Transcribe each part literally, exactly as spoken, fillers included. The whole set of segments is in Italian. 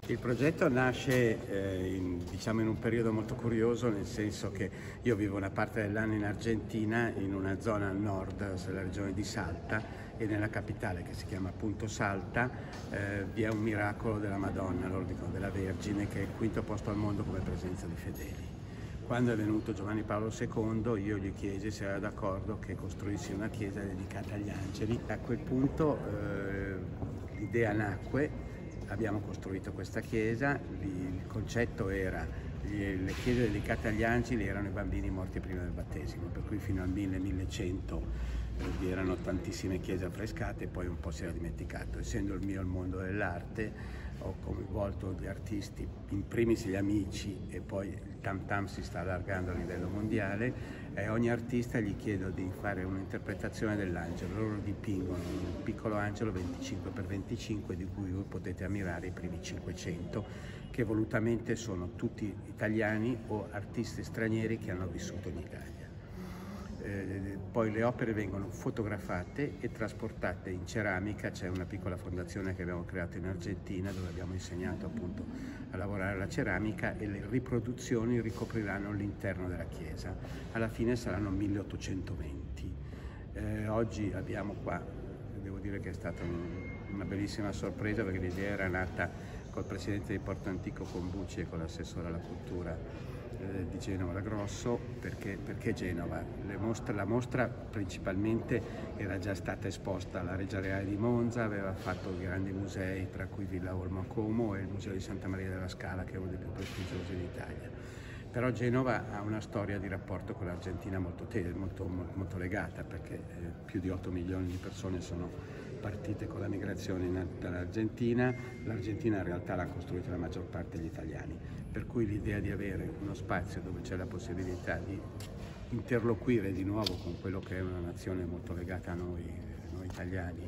Il progetto nasce eh, in, diciamo in un periodo molto curioso, nel senso che io vivo una parte dell'anno in Argentina, in una zona al nord della regione di Salta, e nella capitale, che si chiama appunto Salta, eh, vi è un miracolo della Madonna, loro dicono della Vergine, che è il quinto posto al mondo come presenza di fedeli. Quando è venuto Giovanni Paolo secondo, io gli chiesi se era d'accordo che costruissi una chiesa dedicata agli angeli. A quel punto eh, l'idea nacque. Abbiamo costruito questa chiesa, il concetto era le chiese dedicate agli angeli erano i bambini morti prima del battesimo, per cui fino al mille millecento vi erano tantissime chiese affrescate e poi un po' si era dimenticato. Essendo il mio il mondo dell'arte, ho coinvolto gli artisti, in primis gli amici, e poi il Tam Tam si sta allargando a livello mondiale, e ogni artista gli chiedo di fare un'interpretazione dell'angelo. Loro dipingono un piccolo angelo venticinque per venticinque di cui voi potete ammirare i primi cinquecento, che volutamente sono tutti italiani o artisti stranieri che hanno vissuto in Italia. Eh, poi le opere vengono fotografate e trasportate in ceramica. C'è una piccola fondazione che abbiamo creato in Argentina dove abbiamo insegnato appunto a lavorare la ceramica, e le riproduzioni ricopriranno l'interno della chiesa. Alla fine saranno milleottocentoventi. Eh, oggi abbiamo qua, devo dire che è stata un, una bellissima sorpresa, perché l'idea era nata col presidente di Porto Antico Combucci e con l'assessore alla cultura di Genova Grosso. Perché, perché Genova? Le mostre, la mostra principalmente era già stata esposta alla Regia Reale di Monza, aveva fatto grandi musei tra cui Villa Olmo Como e il Museo di Santa Maria della Scala, che è uno dei più prestigiosi d'Italia. Però Genova ha una storia di rapporto con l'Argentina molto, molto, molto legata, perché eh, più di otto milioni di persone sono partite con la migrazione dall'Argentina. L'Argentina in realtà l'ha costruita la maggior parte degli italiani, per cui l'idea di avere uno spazio dove c'è la possibilità di interloquire di nuovo con quello che è una nazione molto legata a noi, noi italiani,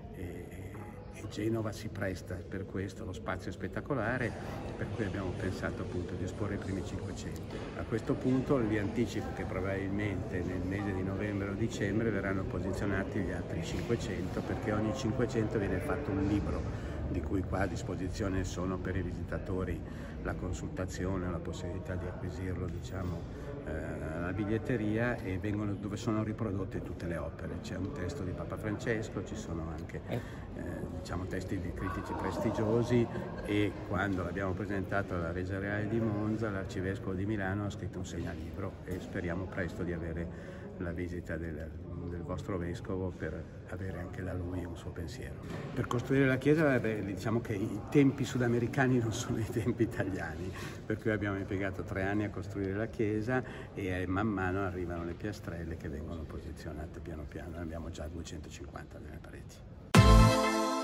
e, e Genova si presta per questo, lo spazio è spettacolare, per cui abbiamo pensato appunto di esporre i primi cinquecento. A questo punto vi anticipo che probabilmente nel mese di novembre o dicembre verranno posizionati gli altri cinquecento, perché ogni cinquecento viene fatto un libro, di cui qua a disposizione sono per i visitatori la consultazione, la possibilità di acquisirlo, diciamo, alla biglietteria, e vengono, dove sono riprodotte tutte le opere. C'è un testo di Papa Francesco, ci sono anche eh, diciamo testi di critici prestigiosi, e quando l'abbiamo presentato alla Regia Reale di Monza, l'arcivescovo di Milano ha scritto un segnalibro, e speriamo presto di avere la visita del, del vostro vescovo per avere anche da lui un suo pensiero. Per costruire la chiesa, beh, diciamo che i tempi sudamericani non sono i tempi italiani, per cui abbiamo impiegato tre anni a costruire la chiesa, e man mano arrivano le piastrelle che vengono posizionate piano piano. Ne abbiamo già duecentocinquanta nelle pareti.